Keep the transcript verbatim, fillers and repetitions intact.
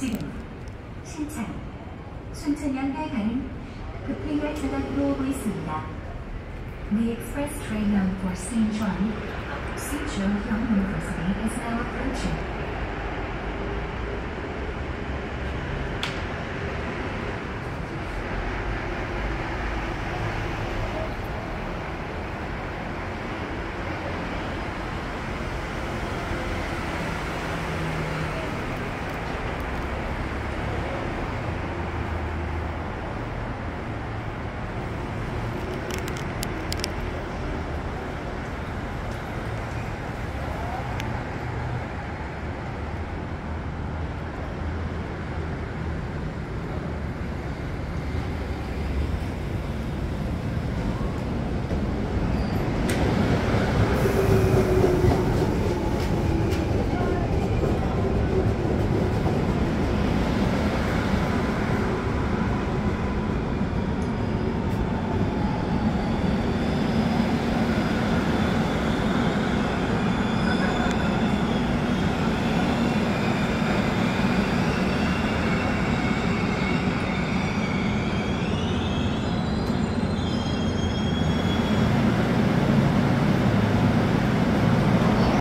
지금 신천, 순천향에 가는 급행열차가 들어오고 있습니다. The express train bound for Sinchon, Sinchon Young University is now approaching.